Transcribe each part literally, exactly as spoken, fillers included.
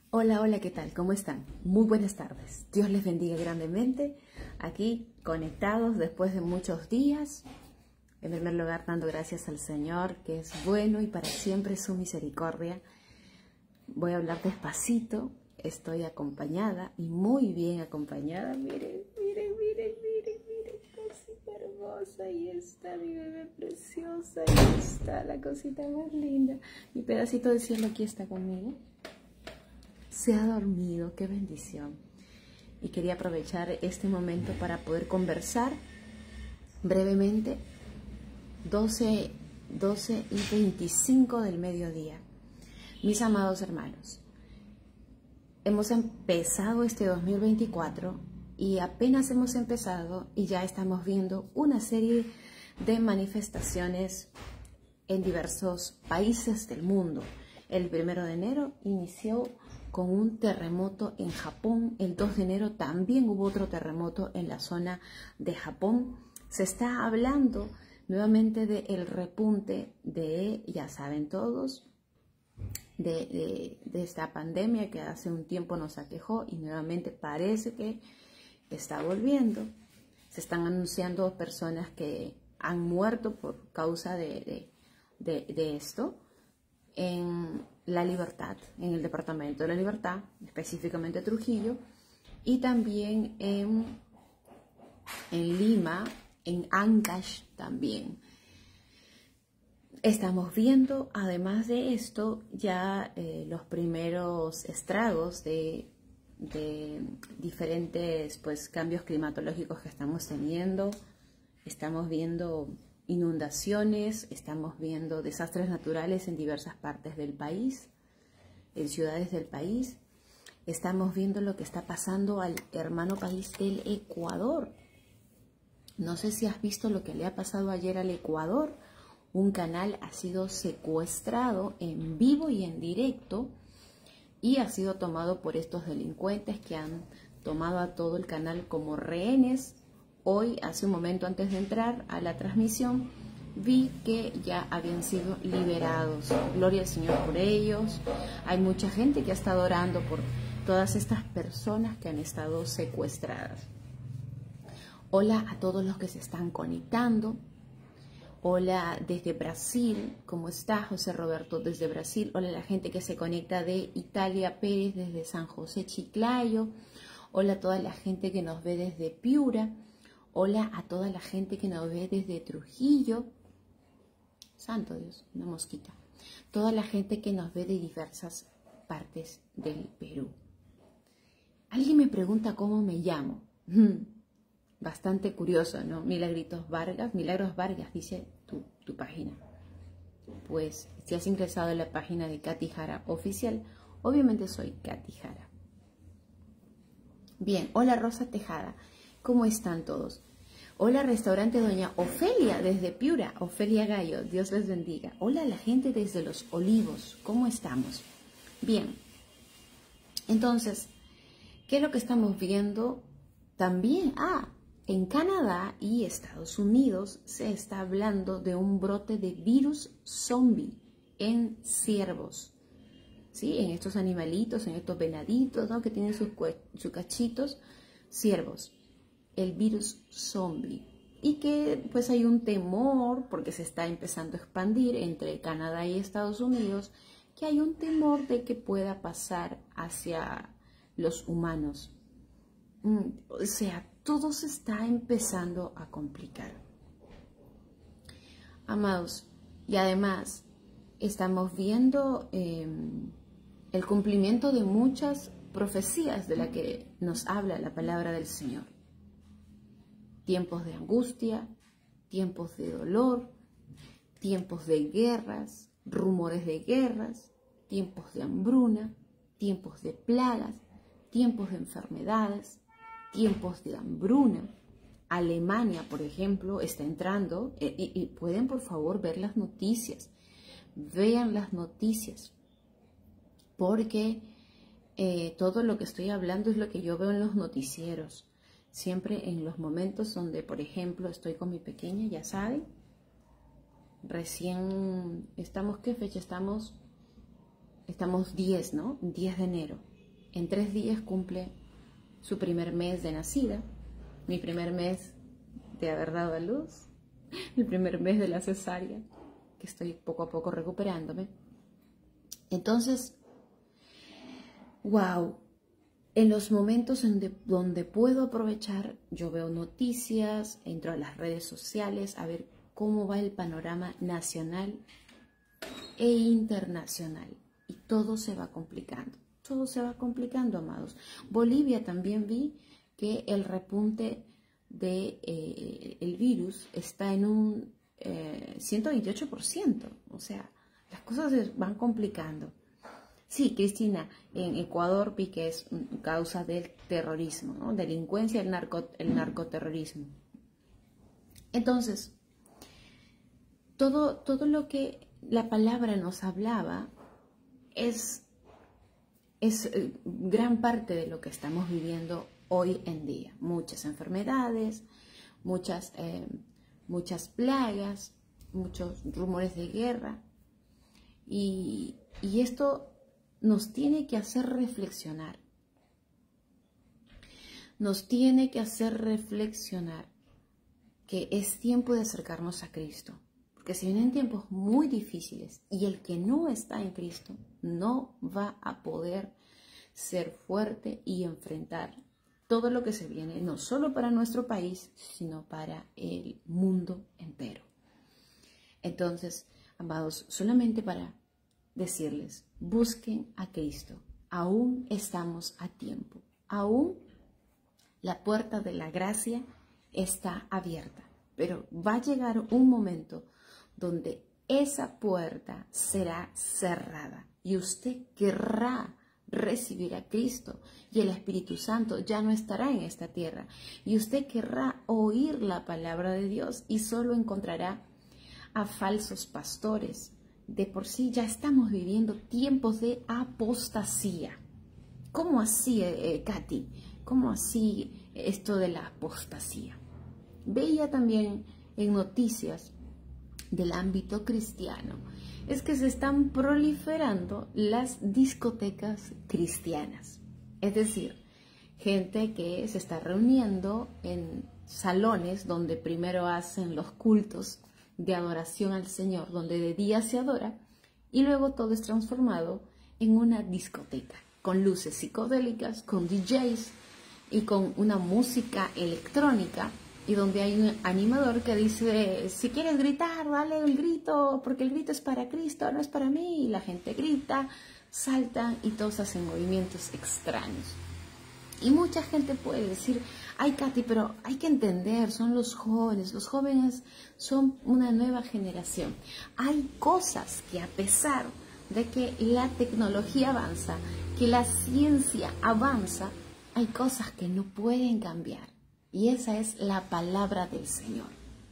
Hola, hola, ¿qué tal? ¿Cómo están? Muy buenas tardes. Dios les bendiga grandemente. Aquí conectados después de muchos días. En primer lugar, dando gracias al Señor, que es bueno y para siempre su misericordia. Voy a hablar despacito. Estoy acompañada y muy bien acompañada. Miren, miren, miren, miren, miren, cosita hermosa. Ahí está mi bebé preciosa. Ahí está la cosita más linda. Mi pedacito de cielo aquí está conmigo. Se ha dormido, qué bendición. Y quería aprovechar este momento para poder conversar brevemente. doce, doce y veinticinco del mediodía. Mis amados hermanos, hemos empezado este dos mil veinticuatro y apenas hemos empezado y ya estamos viendo una serie de manifestaciones en diversos países del mundo. El primero de enero inició con un terremoto en Japón. El dos de enero también hubo otro terremoto en la zona de Japón. Se está hablando nuevamente del repunte de, ya saben todos, de, de, de esta pandemia que hace un tiempo nos aquejó y nuevamente parece que está volviendo. Se están anunciando personas que han muerto por causa de, de, de, de esto. En La Libertad, en el departamento de La Libertad, específicamente Trujillo, y también en, en Lima, en Ancash también. Estamos viendo, además de esto, ya eh, los primeros estragos de, de diferentes pues, cambios climatológicos que estamos teniendo. Estamos viendo inundaciones, estamos viendo desastres naturales en diversas partes del país, en ciudades del país. Estamos viendo lo que está pasando al hermano país del Ecuador. No sé si has visto lo que le ha pasado ayer al Ecuador. Un canal ha sido secuestrado en vivo y en directo y ha sido tomado por estos delincuentes que han tomado a todo el canal como rehenes. Hoy, hace un momento antes de entrar a la transmisión, vi que ya habían sido liberados. Gloria al Señor por ellos. Hay mucha gente que ha estado orando por todas estas personas que han estado secuestradas. Hola a todos los que se están conectando. Hola desde Brasil, ¿cómo está José Roberto desde Brasil? Hola a la gente que se conecta de Italia Pérez desde San José Chiclayo. Hola a toda la gente que nos ve desde Piura. Hola a toda la gente que nos ve desde Trujillo. Santo Dios, una mosquita. Toda la gente que nos ve de diversas partes del Perú. Alguien me pregunta cómo me llamo. Bastante curioso, ¿no? Milagritos Vargas, Milagros Vargas, dice tu, tu página. Pues si has ingresado a la página de Katy Jara Oficial, obviamente soy Katy Jara. Bien, hola Rosa Tejada. ¿Cómo están todos? Hola, restaurante Doña Ofelia desde Piura, Ofelia Gallo, Dios les bendiga. Hola a la gente desde Los Olivos, ¿cómo estamos? Bien, entonces, ¿qué es lo que estamos viendo? También, ah, en Canadá y Estados Unidos se está hablando de un brote de virus zombie en ciervos, ¿sí? En estos animalitos, en estos venaditos, ¿no? Que tienen sus, sus cachitos, ciervos. El virus zombie, y que pues hay un temor porque se está empezando a expandir entre Canadá y Estados Unidos, que hay un temor de que pueda pasar hacia los humanos. Mm, o sea, todo se está empezando a complicar, amados, y además estamos viendo eh, el cumplimiento de muchas profecías de las que nos habla la palabra del Señor. Tiempos de angustia, tiempos de dolor, tiempos de guerras, rumores de guerras, tiempos de hambruna, tiempos de plagas, tiempos de enfermedades, tiempos de hambruna. Alemania, por ejemplo, está entrando, eh, y, y pueden por favor ver las noticias, vean las noticias, porque eh, todo lo que estoy hablando es lo que yo veo en los noticieros. Siempre en los momentos donde, por ejemplo, estoy con mi pequeña, ya saben, recién, estamos, ¿qué fecha estamos? Estamos diez, ¿no? diez de enero. en tres días cumple su primer mes de nacida, mi primer mes de haber dado a luz, el primer mes de la cesárea, que estoy poco a poco recuperándome. Entonces, wow, en los momentos en de, donde puedo aprovechar, yo veo noticias, entro a las redes sociales a ver cómo va el panorama nacional e internacional. Y todo se va complicando, todo se va complicando, amados. Bolivia también vi que el repunte del de, eh, virus está en un eh, ciento veintiocho por ciento, o sea, las cosas se van complicando. Sí, Cristina, en Ecuador vi que es causa del terrorismo, ¿no? Delincuencia, el, narco, el narcoterrorismo. Entonces, todo, todo lo que la palabra nos hablaba es, es gran parte de lo que estamos viviendo hoy en día. Muchas enfermedades, muchas, eh, muchas plagas, muchos rumores de guerra. Y, y esto nos tiene que hacer reflexionar. Nos tiene que hacer reflexionar que es tiempo de acercarnos a Cristo. Porque se vienen tiempos muy difíciles y el que no está en Cristo no va a poder ser fuerte y enfrentar todo lo que se viene, no solo para nuestro país, sino para el mundo entero. Entonces, amados, solamente para decirles, busquen a Cristo. Aún estamos a tiempo. Aún la puerta de la gracia está abierta. Pero va a llegar un momento donde esa puerta será cerrada y usted querrá recibir a Cristo y el Espíritu Santo ya no estará en esta tierra y usted querrá oír la palabra de Dios y solo encontrará a falsos pastores. De por sí ya estamos viviendo tiempos de apostasía. ¿Cómo así, eh, Katy? ¿Cómo así esto de la apostasía? Veía también en noticias del ámbito cristiano, es que se están proliferando las discotecas cristianas. Es decir, gente que se está reuniendo en salones donde primero hacen los cultos de adoración al Señor, donde de día se adora, y luego todo es transformado en una discoteca, con luces psicodélicas, con D Js y con una música electrónica, y donde hay un animador que dice, si quieres gritar, dale el grito, porque el grito es para Cristo, no es para mí, y la gente grita, salta y todos hacen movimientos extraños. Y mucha gente puede decir, ay Katy, pero hay que entender, son los jóvenes, los jóvenes son una nueva generación. Hay cosas que a pesar de que la tecnología avanza, que la ciencia avanza, hay cosas que no pueden cambiar. Y esa es la palabra del Señor.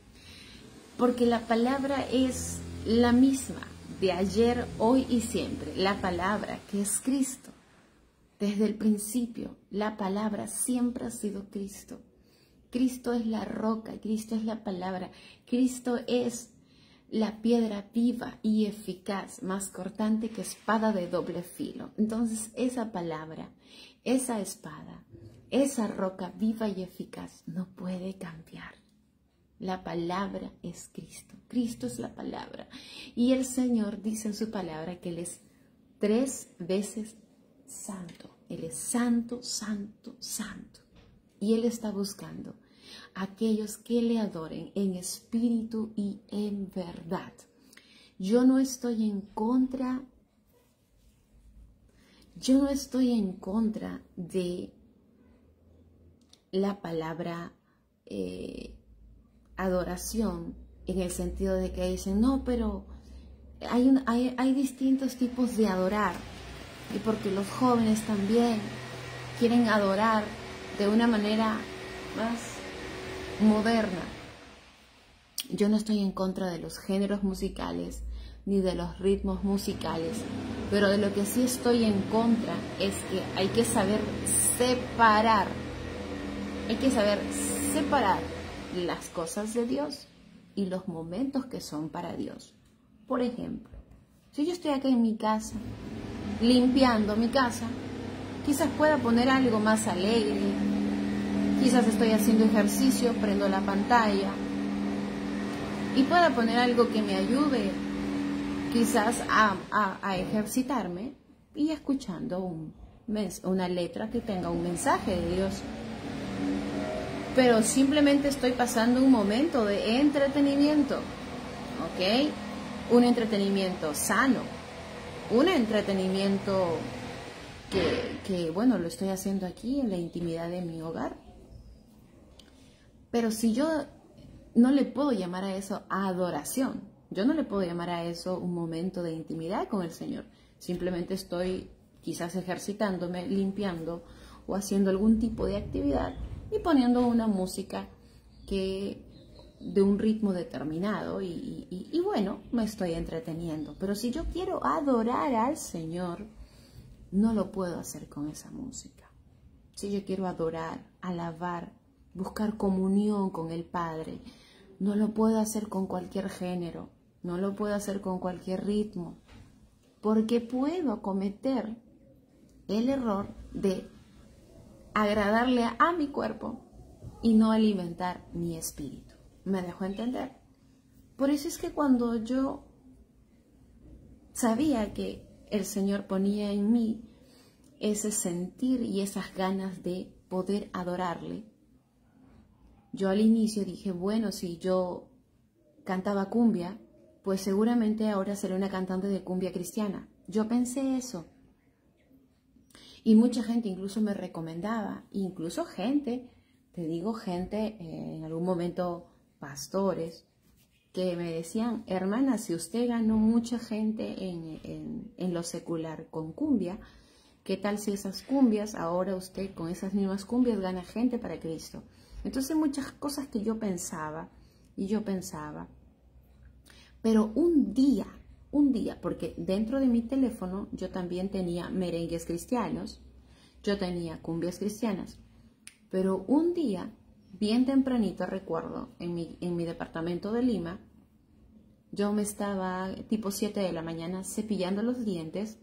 Porque la palabra es la misma de ayer, hoy y siempre. La palabra que es Cristo. Desde el principio, la palabra siempre ha sido Cristo. Cristo es la roca, Cristo es la palabra. Cristo es la piedra viva y eficaz, más cortante que espada de doble filo. Entonces, esa palabra, esa espada, esa roca viva y eficaz no puede cambiar. La palabra es Cristo. Cristo es la palabra. Y el Señor dice en su palabra que Él es tres veces santo. Él es santo, santo, santo. Y Él está buscando a aquellos que le adoren en espíritu y en verdad. Yo no estoy en contra, yo no estoy en contra de la palabra eh, adoración, en el sentido de que dicen, no, pero hay, un, hay, hay distintos tipos de adorar, y porque los jóvenes también quieren adorar de una manera más moderna. Yo no estoy en contra de los géneros musicales ni de los ritmos musicales, pero de lo que sí estoy en contra es que hay que saber separar Hay que saber separar las cosas de Dios y los momentos que son para Dios. Por ejemplo, si yo estoy acá en mi casa, limpiando mi casa, quizás pueda poner algo más alegre, quizás estoy haciendo ejercicio, prendo la pantalla y pueda poner algo que me ayude quizás a, a, a ejercitarme y escuchando un, una letra que tenga un mensaje de Dios. Pero simplemente estoy pasando un momento de entretenimiento, ¿ok? Un entretenimiento sano, un entretenimiento que, que, bueno, lo estoy haciendo aquí en la intimidad de mi hogar. Pero si yo no le puedo llamar a eso adoración, yo no le puedo llamar a eso un momento de intimidad con el Señor. Simplemente estoy quizás ejercitándome, limpiando o haciendo algún tipo de actividad y poniendo una música que de un ritmo determinado y, y, y bueno, me estoy entreteniendo. Pero si yo quiero adorar al Señor, no lo puedo hacer con esa música. Si yo quiero adorar, alabar, buscar comunión con el Padre, no lo puedo hacer con cualquier género, no lo puedo hacer con cualquier ritmo, porque puedo cometer el error de agradarle a mi cuerpo y no alimentar mi espíritu. ¿Me dejo entender? Por eso es que cuando yo sabía que el Señor ponía en mí ese sentir y esas ganas de poder adorarle, yo al inicio dije, bueno, si yo cantaba cumbia, pues seguramente ahora seré una cantante de cumbia cristiana. Yo pensé eso. Y mucha gente incluso me recomendaba, incluso gente, te digo gente, eh, en algún momento pastores, que me decían, hermana, si usted ganó mucha gente en, en, en lo secular con cumbia, ¿qué tal si esas cumbias, ahora usted con esas mismas cumbias gana gente para Cristo? Entonces muchas cosas que yo pensaba, y yo pensaba, pero un día, un día, porque dentro de mi teléfono yo también tenía merengues cristianos, yo tenía cumbias cristianas, pero un día, bien tempranito recuerdo, en mi, en mi departamento de Lima, yo me estaba tipo siete de la mañana cepillando los dientes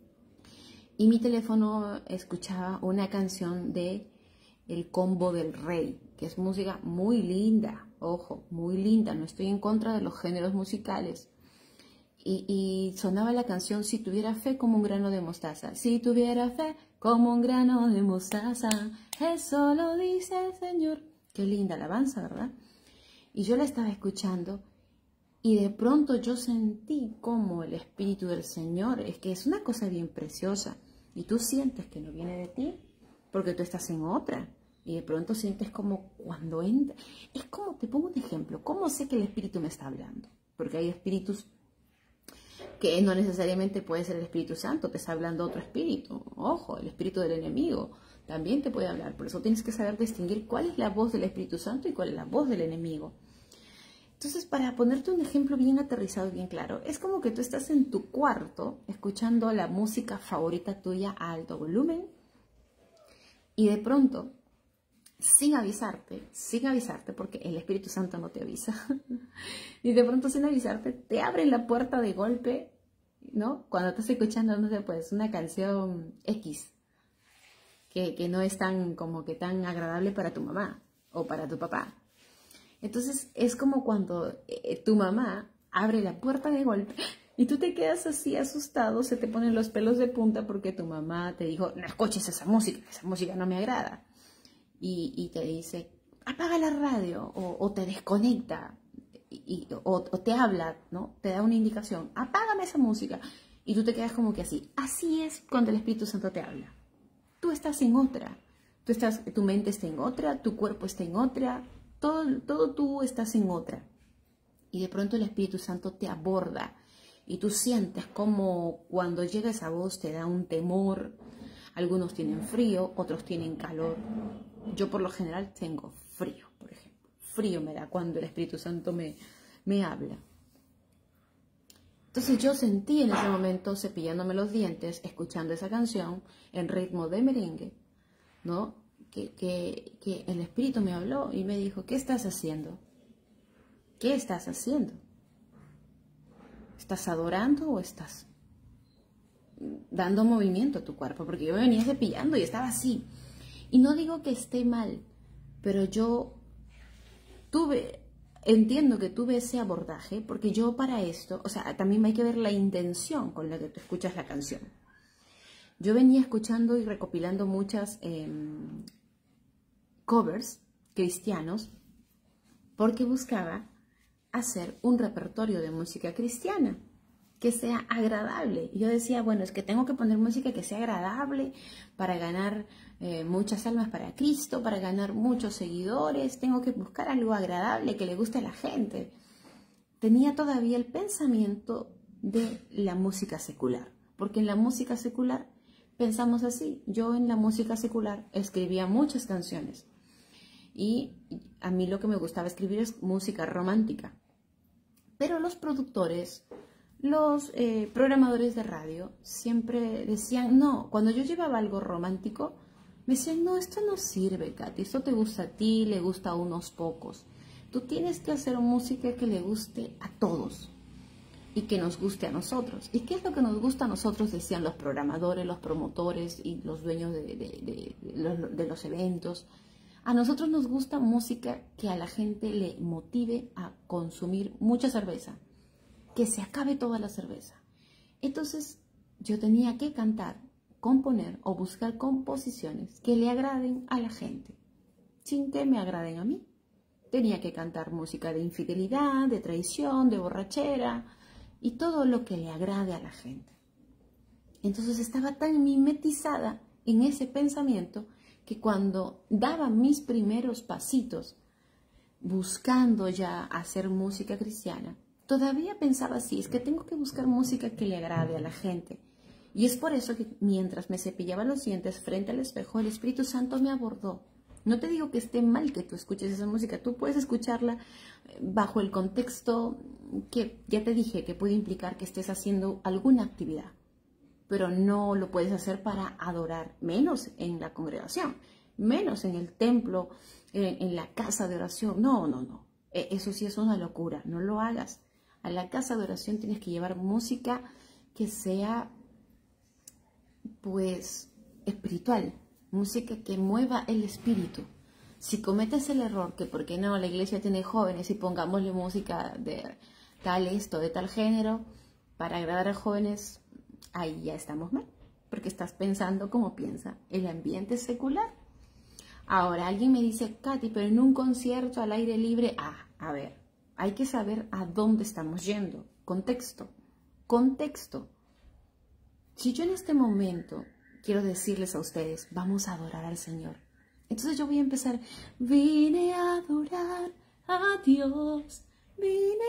y mi teléfono escuchaba una canción de El Combo del Rey, que es música muy linda, ojo, muy linda, no estoy en contra de los géneros musicales. Y, y sonaba la canción Si tuviera fe como un grano de mostaza. Si tuviera fe como un grano de mostaza, eso lo dice el Señor. Qué linda alabanza, ¿verdad? Y yo la estaba escuchando y de pronto yo sentí como el Espíritu del Señor, es que es una cosa bien preciosa. Y tú sientes que no viene de ti porque tú estás en otra. Y de pronto sientes como cuando entra. Es como, te pongo un ejemplo, ¿cómo sé que el Espíritu me está hablando? Porque hay espíritus que no necesariamente puede ser el Espíritu Santo, te está hablando otro espíritu. Ojo, el espíritu del enemigo también te puede hablar. Por eso tienes que saber distinguir cuál es la voz del Espíritu Santo y cuál es la voz del enemigo. Entonces, para ponerte un ejemplo bien aterrizado y bien claro, es como que tú estás en tu cuarto escuchando la música favorita tuya a alto volumen y de pronto, sin avisarte, sin avisarte, porque el Espíritu Santo no te avisa, y de pronto sin avisarte, te abren la puerta de golpe, ¿no? Cuando estás escuchando, no sé, pues una canción X, que, que no es tan, como que tan agradable para tu mamá o para tu papá. Entonces es como cuando eh, tu mamá abre la puerta de golpe y tú te quedas así asustado, se te ponen los pelos de punta porque tu mamá te dijo, no escuches esa música, esa música no me agrada. Y, y te dice, apaga la radio o, o te desconecta y, y, o, o te habla, ¿no? Te da una indicación, apágame esa música. Y tú te quedas como que así. Así es cuando el Espíritu Santo te habla. Tú estás en otra. Tú estás, tu mente está en otra, tu cuerpo está en otra. Todo, todo tú estás en otra. Y de pronto el Espíritu Santo te aborda. Y tú sientes como cuando llega esa voz te da un temor. Algunos tienen frío, otros tienen calor. Yo por lo general tengo frío, por ejemplo. Frío me da cuando el Espíritu Santo me, me habla. Entonces yo sentí en ese momento, cepillándome los dientes, escuchando esa canción en ritmo de merengue, ¿no? Que, que, que el Espíritu me habló y me dijo, ¿qué estás haciendo? ¿Qué estás haciendo? ¿Estás adorando o estás dando movimiento a tu cuerpo, porque yo me venía cepillando y estaba así. Y no digo que esté mal, pero yo tuve, entiendo que tuve ese abordaje, porque yo para esto, o sea, también hay que ver la intención con la que tú escuchas la canción. Yo venía escuchando y recopilando muchas eh, covers cristianos, porque buscaba hacer un repertorio de música cristiana que sea agradable. Y yo decía, bueno, es que tengo que poner música que sea agradable para ganar eh, muchas almas para Cristo, para ganar muchos seguidores. Tengo que buscar algo agradable que le guste a la gente. Tenía todavía el pensamiento de la música secular, porque en la música secular pensamos así. Yo en la música secular escribía muchas canciones y a mí lo que me gustaba escribir es música romántica. Pero los productores, los eh, programadores de radio siempre decían, no, cuando yo llevaba algo romántico, me decían, no, esto no sirve, Katy, esto te gusta a ti, le gusta a unos pocos. Tú tienes que hacer música que le guste a todos y que nos guste a nosotros. ¿Y qué es lo que nos gusta a nosotros? Decían los programadores, los promotores y los dueños de, de, de, de, los, de los eventos. A nosotros nos gusta música que a la gente le motive a consumir mucha cerveza, que se acabe toda la cerveza. Entonces yo tenía que cantar, componer o buscar composiciones que le agraden a la gente, sin que me agraden a mí. Tenía que cantar música de infidelidad, de traición, de borrachera y todo lo que le agrade a la gente. Entonces estaba tan mimetizada en ese pensamiento que cuando daba mis primeros pasitos buscando ya hacer música cristiana, todavía pensaba así, es que tengo que buscar música que le agrade a la gente. Y es por eso que mientras me cepillaba los dientes frente al espejo, el Espíritu Santo me abordó. No te digo que esté mal que tú escuches esa música, tú puedes escucharla bajo el contexto que ya te dije que puede implicar que estés haciendo alguna actividad, pero no lo puedes hacer para adorar, menos en la congregación, menos en el templo, en, en la casa de oración. No, no, no, eso sí es una locura, no lo hagas. A la casa de oración tienes que llevar música que sea, pues, espiritual, música que mueva el espíritu. Si cometes el error que, ¿por qué no? La iglesia tiene jóvenes y pongámosle música de tal esto, de tal género, para agradar a jóvenes, ahí ya estamos mal, porque estás pensando como piensa el ambiente secular. Ahora, alguien me dice, Katy, pero en un concierto al aire libre, ah, a ver, hay que saber a dónde estamos yendo. Contexto, contexto. Si yo en este momento quiero decirles a ustedes, vamos a adorar al Señor, entonces yo voy a empezar, vine a adorar a Dios, vine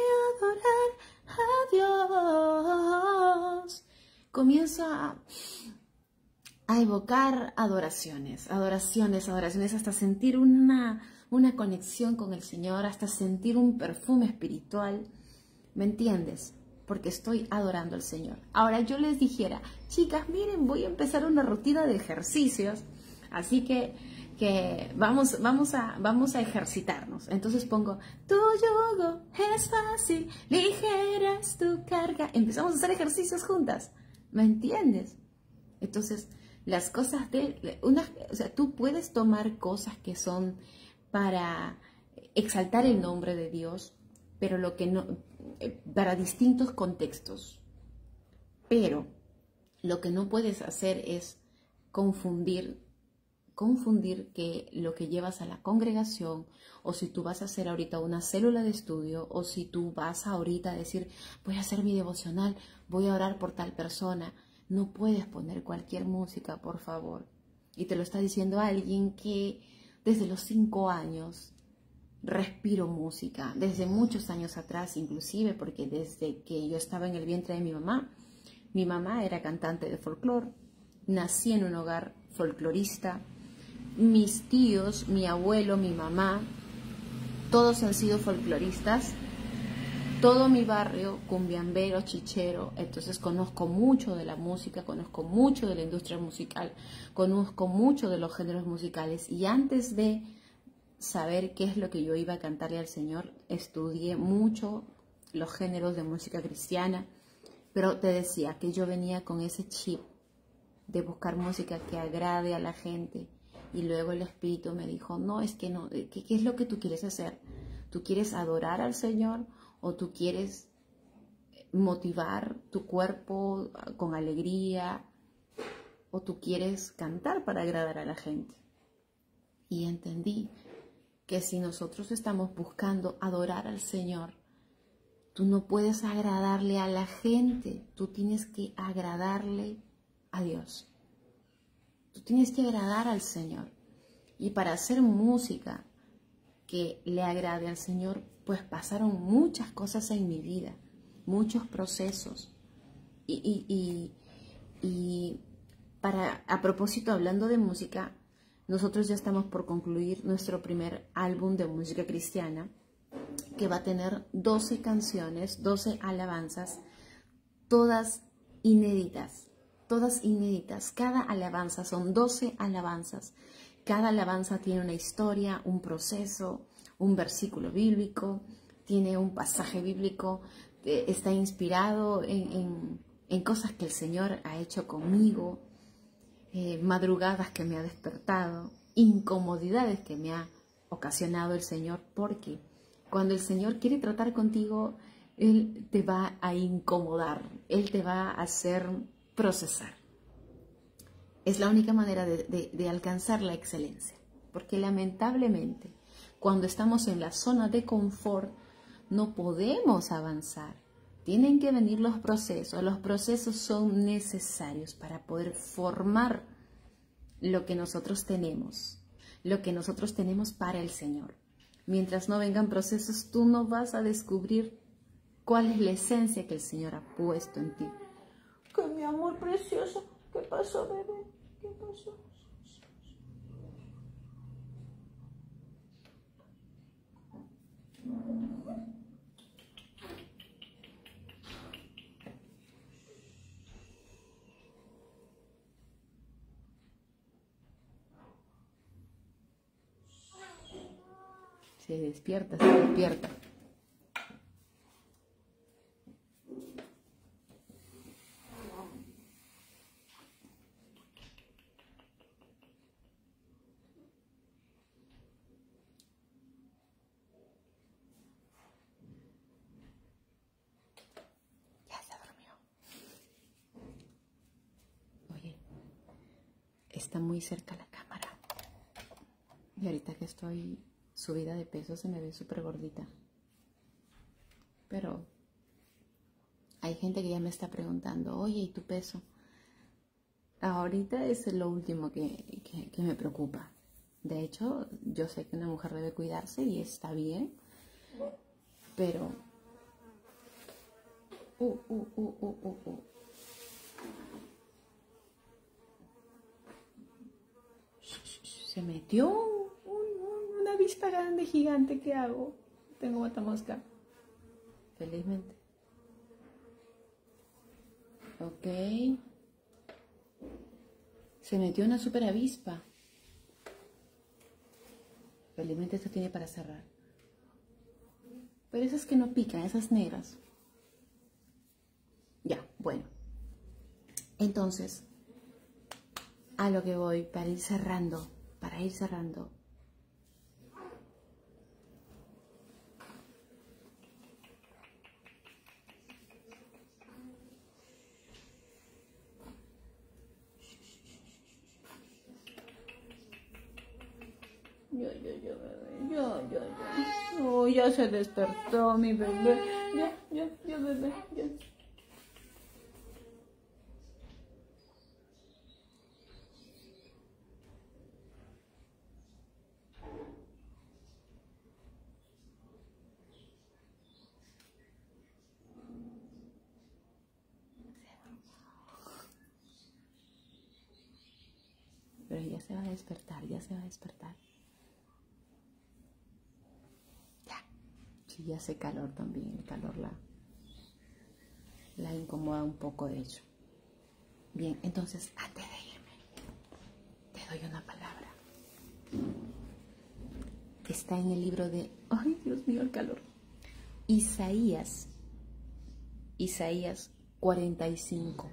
a adorar a Dios. Comienzo a, a evocar adoraciones, adoraciones, adoraciones, hasta sentir una, una conexión con el Señor, hasta sentir un perfume espiritual, ¿me entiendes? Porque estoy adorando al Señor. Ahora yo les dijera, chicas, miren, voy a empezar una rutina de ejercicios, así que, que vamos, vamos, a, vamos a ejercitarnos. Entonces pongo, tu yugo es fácil, ligera es tu carga. Empezamos a hacer ejercicios juntas, ¿me entiendes? Entonces, las cosas de, una, o sea, tú puedes tomar cosas que son para exaltar el nombre de Dios, pero lo que no, para distintos contextos. Pero lo que no puedes hacer es confundir, confundir que lo que llevas a la congregación, o si tú vas a hacer ahorita una célula de estudio, o si tú vas ahorita a decir, voy a hacer mi devocional, voy a orar por tal persona. No puedes poner cualquier música, por favor. Y te lo está diciendo alguien que desde los cinco años respiro música, desde muchos años atrás inclusive, porque desde que yo estaba en el vientre de mi mamá, mi mamá era cantante de folclore, nací en un hogar folclorista, mis tíos, mi abuelo, mi mamá, todos han sido folcloristas, todo mi barrio, cumbiambero, chichero, entonces conozco mucho de la música, conozco mucho de la industria musical, conozco mucho de los géneros musicales, y antes de saber qué es lo que yo iba a cantarle al Señor, estudié mucho los géneros de música cristiana, Pero te decía que yo venía con ese chip de buscar música que agrade a la gente. Y luego el Espíritu me dijo, no, es que no, ¿qué, qué es lo que tú quieres hacer? ¿Tú quieres adorar al Señor o tú quieres motivar tu cuerpo con alegría o tú quieres cantar para agradar a la gente? Y entendí que si nosotros estamos buscando adorar al Señor, tú no puedes agradarle a la gente, tú tienes que agradarle a Dios. Tú tienes que agradar al Señor. Y para hacer música que le agrade al Señor, pues pasaron muchas cosas en mi vida, muchos procesos. Y, y, y, y para, a propósito, hablando de música, nosotros ya estamos por concluir nuestro primer álbum de música cristiana, que va a tener doce canciones, doce alabanzas, todas inéditas, todas inéditas. Cada alabanza son doce alabanzas. Cada alabanza tiene una historia, un proceso, un versículo bíblico, tiene un pasaje bíblico, eh, está inspirado en, en, en cosas que el Señor ha hecho conmigo, eh, madrugadas que me ha despertado, incomodidades que me ha ocasionado el Señor, porque cuando el Señor quiere tratar contigo, Él te va a incomodar, Él te va a hacer procesar. Es la única manera de, de, de alcanzar la excelencia, porque lamentablemente cuando estamos en la zona de confort no podemos avanzar. Tienen que venir los procesos, los procesos son necesarios para poder formar lo que nosotros tenemos, lo que nosotros tenemos para el Señor. Mientras no vengan procesos, tú no vas a descubrir cuál es la esencia que el Señor ha puesto en ti. Que mi amor precioso, ¿qué pasó, bebé? ¿Qué pasó? Se despierta, se despierta. Está muy cerca la cámara. Y ahorita que estoy subida de peso se me ve súper gordita. Pero hay gente que ya me está preguntando, oye, ¿y tu peso? Ahorita es lo último que, que, que me preocupa. De hecho, yo sé que una mujer debe cuidarse y está bien. Pero... Uh, uh, uh, uh, uh, uh. Se metió un, un, una avispa grande, gigante. ¿Qué hago? Tengo matamosca. Felizmente. Ok. Se metió una super avispa. Felizmente esto tiene para cerrar. Pero esas que no pican, esas negras. Ya, bueno. Entonces, a lo que voy, para ir cerrando, para ir cerrando. Yo, yo, yo, bebé, yo, yo, yo. Oh, ya se despertó mi bebé. Ya, ya, ya, bebé, ya. Pero ya se va a despertar, ya se va a despertar. Ya. Sí, ya hace calor también. El calor la, la incomoda un poco, de hecho. Bien, entonces, antes de irme, te doy una palabra. Está en el libro de... ¡Ay, Dios mío, el calor! Isaías. Isaías cuarenta y cinco.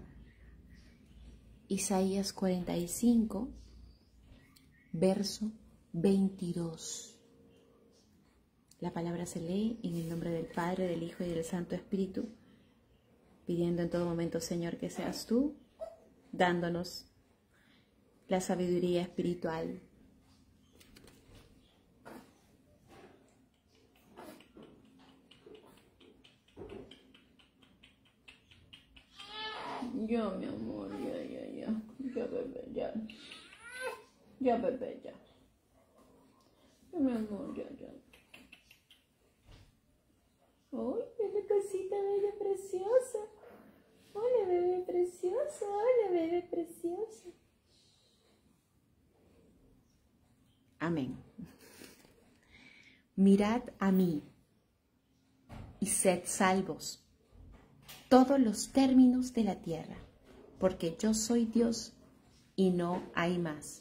Isaías cuarenta y cinco, verso veintidós. La palabra se lee en el nombre del Padre, del Hijo y del Santo Espíritu, pidiendo en todo momento, Señor, que seas tú dándonos la sabiduría espiritual. Ya, mi amor, ya, ya, ya. Ya, bebé, ya. Ya, bebé, ya. Ya, mi amor, ya, ya. Uy, bebé, cosita bella, preciosa. Hola, bebé precioso. Hola, bebé precioso. Amén. Mirad a mí y sed salvos todos los términos de la tierra, porque yo soy Dios y no hay más.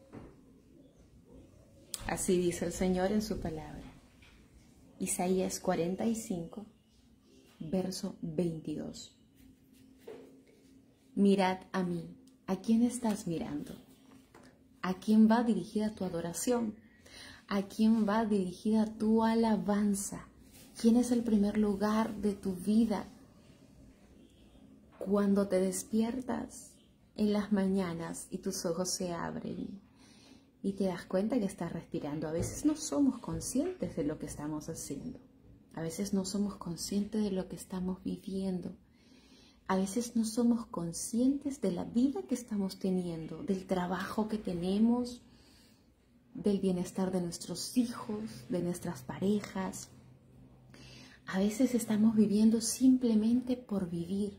Así dice el Señor en su palabra. Isaías cuarenta y cinco, verso veintidós. Mirad a mí. ¿A quién estás mirando? ¿A quién va dirigida tu adoración? ¿A quién va dirigida tu alabanza? ¿Quién es el primer lugar de tu vida? Cuando te despiertas en las mañanas y tus ojos se abren y te das cuenta que estás respirando, a veces no somos conscientes de lo que estamos haciendo. A veces no somos conscientes de lo que estamos viviendo. A veces no somos conscientes de la vida que estamos teniendo, del trabajo que tenemos, del bienestar de nuestros hijos, de nuestras parejas. A veces estamos viviendo simplemente por vivir.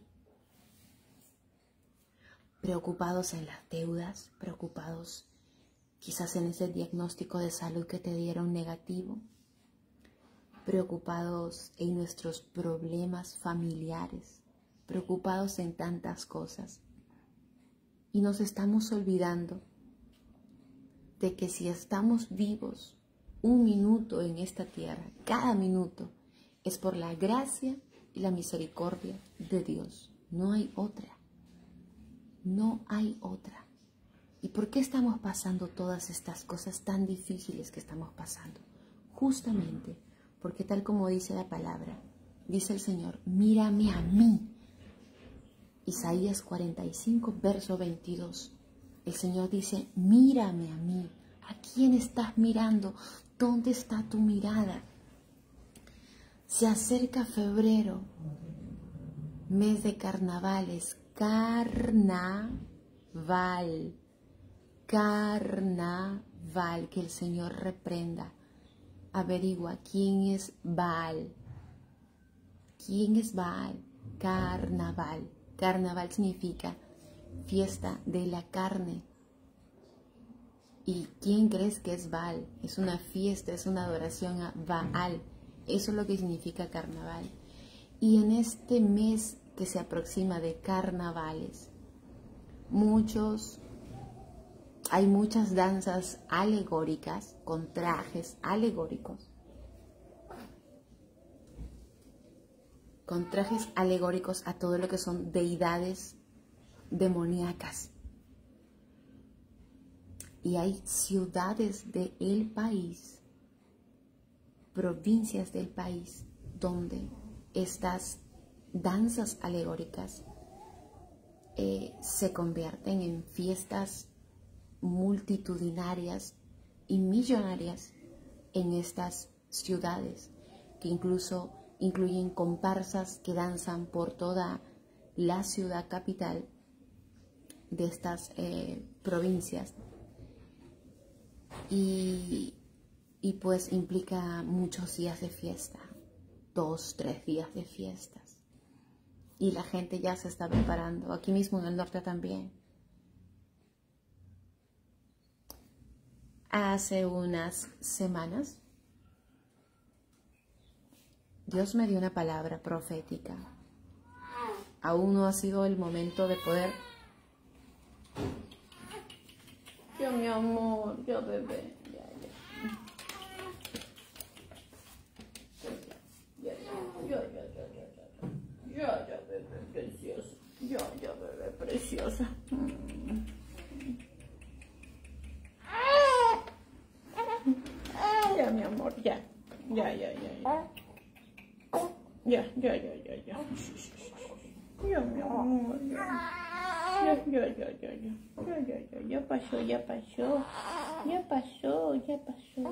Preocupados en las deudas, preocupados quizás en ese diagnóstico de salud que te dieron negativo, preocupados en nuestros problemas familiares, preocupados en tantas cosas. Y nos estamos olvidando de que si estamos vivos un minuto en esta tierra, cada minuto es por la gracia y la misericordia de Dios. No hay otra. No hay otra. ¿Y por qué estamos pasando todas estas cosas tan difíciles que estamos pasando? Justamente porque tal como dice la palabra, dice el Señor, mírame a mí. Isaías cuarenta y cinco, verso veintidós. El Señor dice, mírame a mí. ¿A quién estás mirando? ¿Dónde está tu mirada? Se acerca febrero, mes de carnavales. Carnaval, carnaval, que el Señor reprenda. Averigua quién es Baal. ¿Quién es Baal? Carnaval. Carnaval significa fiesta de la carne. ¿Y quién crees que es Baal? Es una fiesta, es una adoración a Baal. Eso es lo que significa carnaval. Y en este mes que se aproxima de carnavales, muchos, hay muchas danzas alegóricas con trajes alegóricos, con trajes alegóricos a todo lo que son deidades demoníacas. Y hay ciudades del país, provincias del país, donde estas danzas alegóricas eh, se convierten en fiestas multitudinarias y millonarias en estas ciudades, que incluso incluyen comparsas que danzan por toda la ciudad capital de estas eh, provincias. Y, y pues implica muchos días de fiesta, dos, tres días de fiestas. Y la gente ya se está preparando, aquí mismo en el norte también. Hace unas semanas, Dios me dio una palabra profética. Aún no ha sido el momento de poder... Ya, mi amor, ya, bebé. Ya, ya. Ya, ya, ya, ya, ya, ya, ya, ya, bebé, precioso. preciosa. Ya, mi amor, ya. Ya, ya, ya, ya. Ya, ya, ya, ya, ya. Ya, mi amor, ya. Ya, ya, ya, ya, ya. Ya, ya, ya, ya pasó, ya pasó. Ya pasó, ya pasó.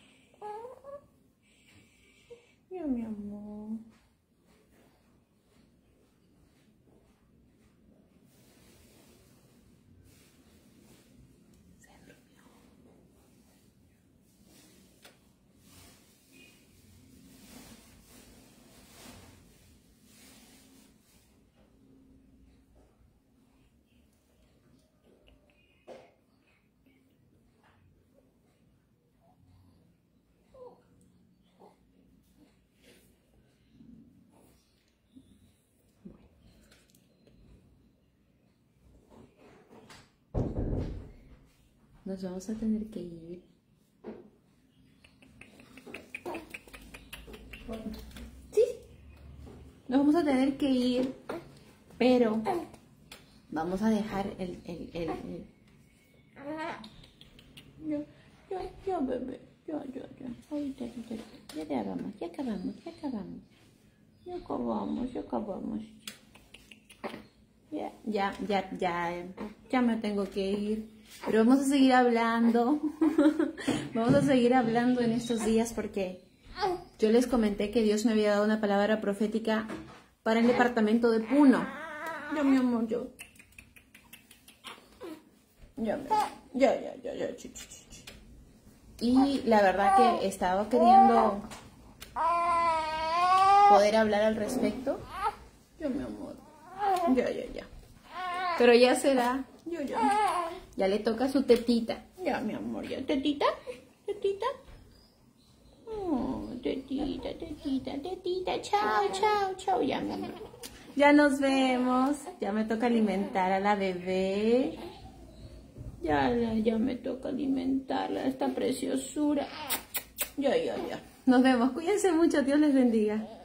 Ya, mi amor. Nos vamos a tener que ir. Sí, nos vamos a tener que ir, pero vamos a dejar el... el, el, el... Ya, ya, ya, bebé. Ya, ya, ya. Ahorita, ahorita. Ya te acabamos, ya acabamos, ya acabamos. Ya acabamos, ya acabamos. Ya, ya, ya, ya, ya me tengo que ir. Pero vamos a seguir hablando. Vamos a seguir hablando en estos días porque yo les comenté que Dios me había dado una palabra profética para el departamento de Puno. Ya, mi amor, yo. Ya, mi amor. Ya, ya, ya, ya. Ch, ch, ch. Y la verdad que estaba queriendo poder hablar al respecto. Ya, mi amor. Ya, ya, ya. Pero ya será. Yo, ya. Ya le toca su tetita. Ya, mi amor, ya. ¿Tetita? ¿Tetita? Oh, tetita, tetita, tetita. Chao, chao, chao. Ya, mi amor. Ya nos vemos. Ya me toca alimentar a la bebé. Ya, ya, ya me toca alimentarla, esta preciosura. Ya, ya, ya. Nos vemos. Cuídense mucho. Dios les bendiga.